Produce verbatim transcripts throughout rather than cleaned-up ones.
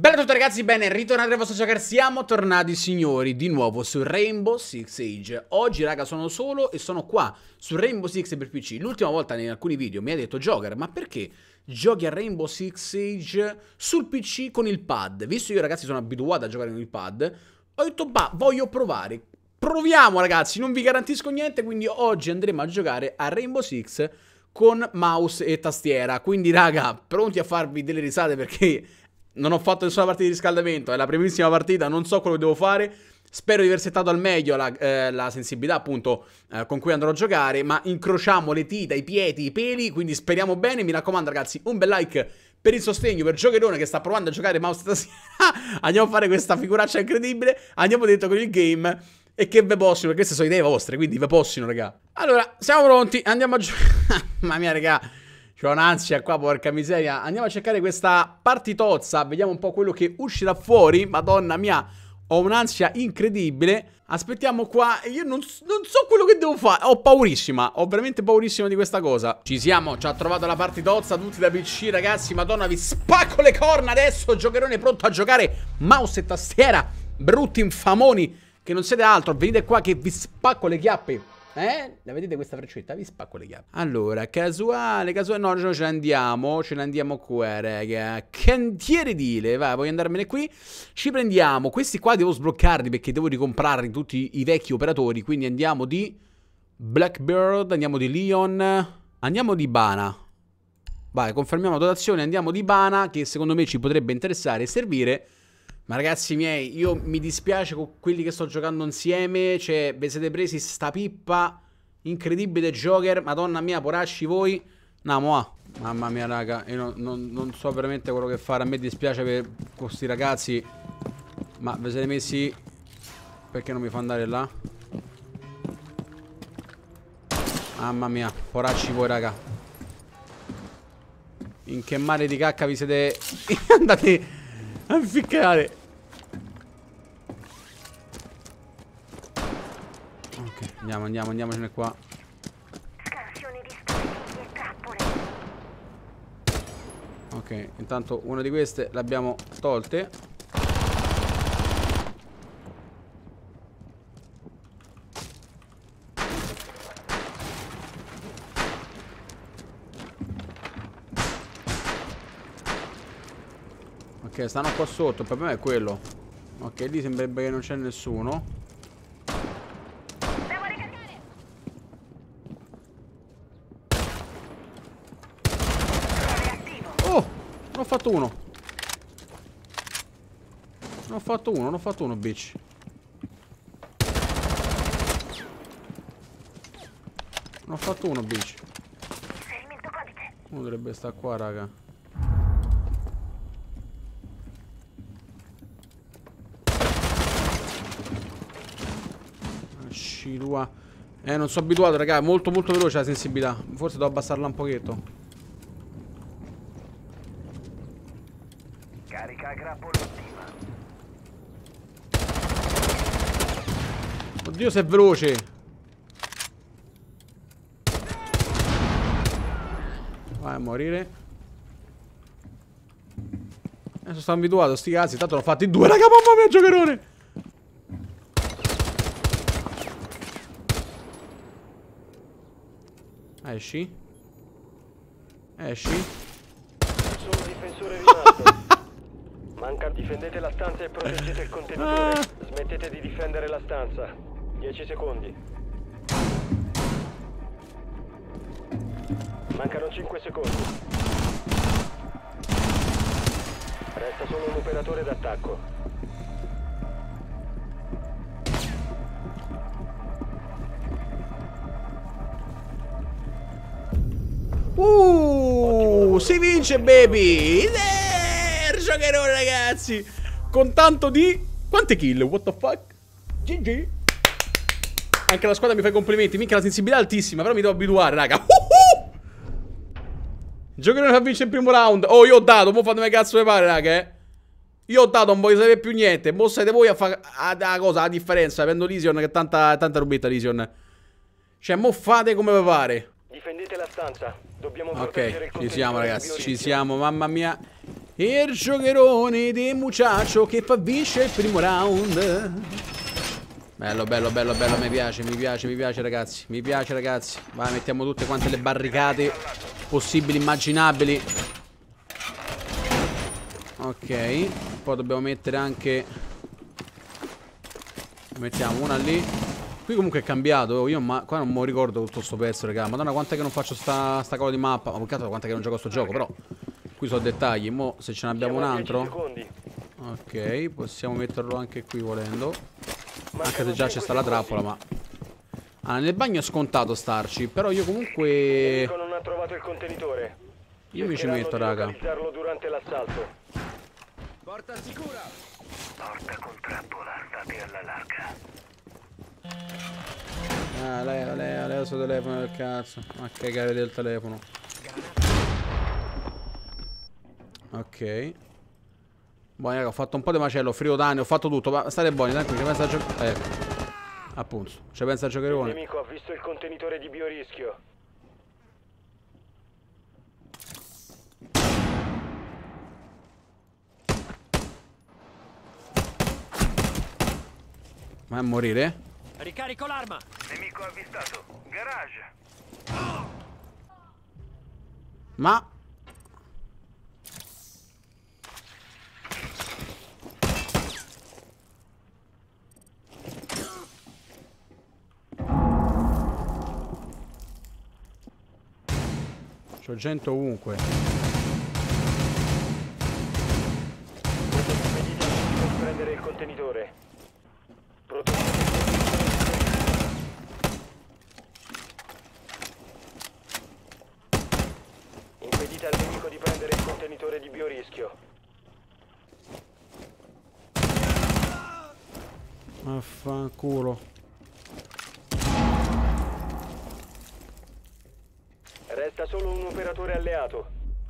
Bella a tutti ragazzi, bene, ritornate al vostro giocare. Siamo tornati signori di nuovo su Rainbow Six Siege. Oggi raga sono solo e sono qua su Rainbow Six per P C. L'ultima volta in alcuni video mi ha detto Joker, ma perché giochi a Rainbow Six Siege sul P C con il pad? Visto che io ragazzi sono abituato a giocare con il pad, ho detto bah, voglio provare. Proviamo ragazzi, non vi garantisco niente, quindi oggi andremo a giocare a Rainbow Six con mouse e tastiera. Quindi raga, pronti a farvi delle risate perché non ho fatto nessuna partita di riscaldamento, è la primissima partita, non so quello che devo fare. Spero di aver settato al meglio la, eh, la sensibilità appunto eh, con cui andrò a giocare. Ma incrociamo le dita, i piedi, i peli, quindi speriamo bene. Mi raccomando ragazzi, un bel like per il sostegno per Giocherone che sta provando a giocare mouse e tastiera. Andiamo a fare questa figuraccia incredibile. Andiamo dentro con il game. E che ve possino, perché queste sono idee vostre, quindi ve possino raga. Allora, siamo pronti, andiamo a giocare. Mamma mia raga, c'ho un'ansia qua, porca miseria. Andiamo a cercare questa partitozza. Vediamo un po' quello che uscirà fuori. Madonna mia, ho un'ansia incredibile. Aspettiamo qua. Io non, non so quello che devo fare. Ho paurissima, ho veramente paurissima di questa cosa. Ci siamo, ci ha trovato la partitozza. Tutti da P C ragazzi. Madonna, vi spacco le corna adesso. Giocherone pronto a giocare mouse e tastiera. Brutti infamoni che non siete altro. Venite qua che vi spacco le chiappe. Eh? La vedete questa freccetta? Vi spacco le chiappe. Allora, casuale, casuale. No, no, ce ne andiamo. Ce ne andiamo qua, raga. Cantiere edile. Va, voglio andarmene qui. Ci prendiamo. Questi qua devo sbloccarli perché devo ricomprarli tutti i vecchi operatori. Quindi andiamo di Blackbird. Andiamo di Leon. Andiamo di Bana. Vai, confermiamo dotazione. Andiamo di Bana, che secondo me ci potrebbe interessare e servire. Ma ragazzi miei, io mi dispiace con quelli che sto giocando insieme. Cioè, vi siete presi sta pippa incredibile Joker. Madonna mia, poracci voi. Andiamo a. Mamma mia raga, io non, non, non so veramente quello che fare. A me dispiace per questi ragazzi. Ma vi siete messi. Perché non mi fa andare là? Mamma mia, poracci voi raga. In che mare di cacca vi siete andati a inficcare? Ok, andiamo, andiamo, andiamocene qua. Scansione dispositivi e trappole. Ok, intanto una di queste l'abbiamo tolte. Ok, stanno qua sotto, il problema è quello. Ok, lì sembrerebbe che non c'è nessuno. Devo ricaricare. Oh, non ho fatto uno. Non ho fatto uno, non ho fatto uno, bitch. Non ho fatto uno, bitch. Inserimento codice. Uno dovrebbe stare qua, raga. Tua. Eh, non sono abituato, raga. È molto molto veloce la sensibilità. Forse devo abbassarla un pochetto. Carica grappolo attiva. Oddio, se è veloce. Vai a morire. Adesso sono abituato, sti cazzi. Tanto l'ho fatti due, raga. Mamma mia, Giocherone. Esci. Esci. Sono difensore rimasto. Manca, difendete la stanza e proteggete il contenitore. Ah. Smettete di difendere la stanza. dieci secondi. Mancano cinque secondi. Resta solo un operatore d'attacco. Uh, si vince baby. Eh, Giocherone ragazzi. Con tanto di quante kill? What the fuck? G G. Anche la squadra mi fa i complimenti. Minchia, la sensibilità è altissima. Però mi devo abituare raga. uh, uh. Giocherone fa vincere il primo round. Oh, io ho dato. Mo fatemi cazzo mi pare raga eh. Io ho dato, non voglio sapere più niente. Mo siete voi a fare la cosa, la differenza. Prendo Lision che è tanta, tanta rubetta Lision. Cioè mo fate come vi pare. Difendete la stanza. Dobbiamo Ok, proteggere il ci siamo contenitore ragazzi, di ci Biorizio. siamo, mamma mia. Il giocherone di muchacho che fa vince il primo round. Bello, bello, bello, bello, mi piace, mi piace, mi piace ragazzi. Mi piace ragazzi. Vai, mettiamo tutte quante le barricate possibili, immaginabili. Ok. Poi dobbiamo mettere anche... Mettiamo una lì. Qui comunque è cambiato. Io ma qua non me lo ricordo tutto sto pezzo, raga. Madonna, quant'è che non faccio sta, sta cosa di mappa. Ma peccato quant'è che non gioco sto gioco, però qui sono dettagli. Mo se ce ne abbiamo un altro. Ok, possiamo metterlo anche qui volendo. Anche se già c'è sta la trappola, ma... Ah, nel bagno è scontato starci. Però io comunque... non ha trovato il contenitore. Io mi ci metto, raga. Durante l'assalto. Porta sicura. Porta con trappola, state alla larga. Ah, lei, lei, lei il suo telefono del cazzo. Ma che cagare del telefono. Ok. Buoni raga, ho fatto un po' di macello, ho frito danni, ho fatto tutto. Ma state buoni, tranquilli, ci pensa a giocare. Ecco. Appunto, ci pensa a giocare. Il nemico ha visto il contenitore di biorischio. Ma a morire? Ricarico l'arma. Nemico avvistato. Garage. Ma... C'ho gente ovunque. Prendere il contenitore. Impedite al nemico di prendere il contenitore di biorischio. Affanculo. Resta solo un operatore alleato.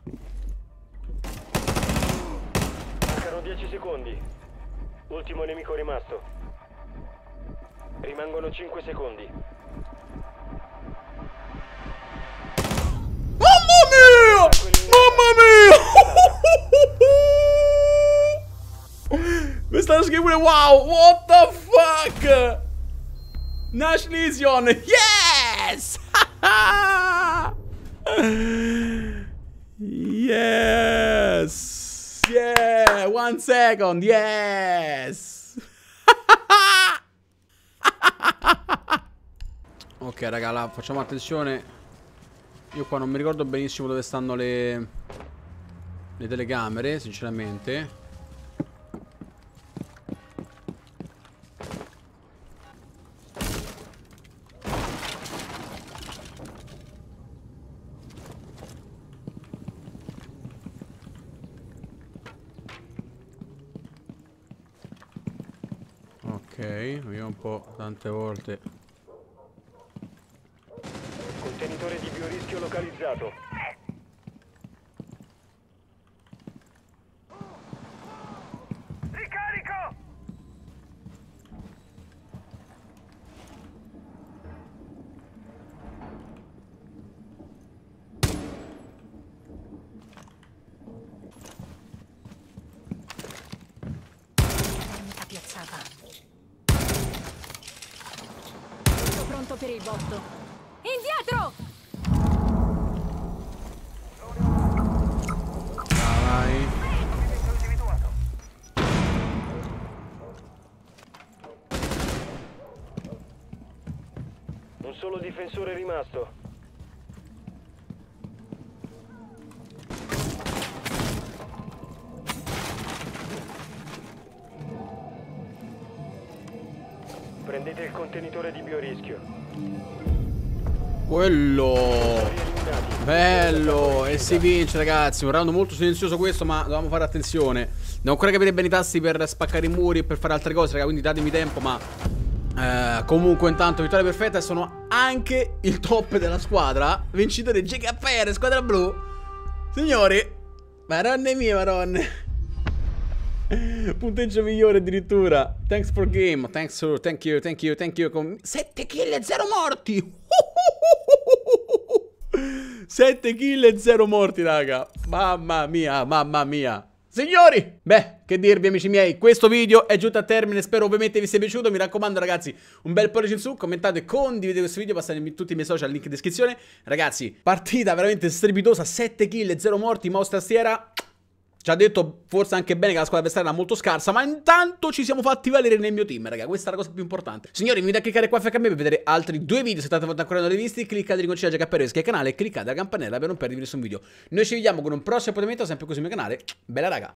Mancano dieci secondi. Ultimo nemico rimasto. Rimangono cinque secondi. Mamma mia! Mamma mia! Mi stanno scrivendo wow! What the fuck? Nash Lesion! Yes! Yes! Yeah! One second! Yes! Ok raga, là, facciamo attenzione. Io qua non mi ricordo benissimo dove stanno le Le telecamere, sinceramente. Ok, io un po' tante volte. Contenitore di biorischio localizzato. Ricarico! Piazzata. Tutto pronto per il botto. Indietro! Vai. Un solo difensore rimasto. Prendete il contenitore di biorischio. Quello bello. E si vince ragazzi. Un round molto silenzioso questo, ma dovevamo fare attenzione. Devo ancora capire bene i tasti per spaccare i muri e per fare altre cose raga, quindi datemi tempo. Ma eh, comunque intanto vittoria perfetta. E sono anche il top della squadra. Vincitore G K R, squadra blu. Signori, maronne mie maronne. Punteggio migliore addirittura. Thanks for game. Thanks for, thank you, thank you, thank you. Con sette kill e zero morti. sette kill e zero morti, raga. Mamma mia, mamma mia. Signori, beh, che dirvi amici miei, questo video è giunto a termine, spero ovviamente vi sia piaciuto, mi raccomando ragazzi, un bel pollice in su, commentate, condividete questo video, passate in tutti i miei social, link in descrizione. Ragazzi, partita veramente strepitosa, sette kill e zero morti, mouse tastiera. Ci ha detto forse anche bene che la squadra avversaria era molto scarsa, ma intanto ci siamo fatti valere nel mio team, raga. Questa è la cosa più importante. Signori, vi invito a cliccare qua a fianco a me per vedere altri due video. Se state ancora non li visti, cliccate in conciliare già per iscrivervi al canale e cliccate la campanella per non perdervi nessun video. Noi ci vediamo con un prossimo appuntamento sempre qui sul mio canale. Bella raga.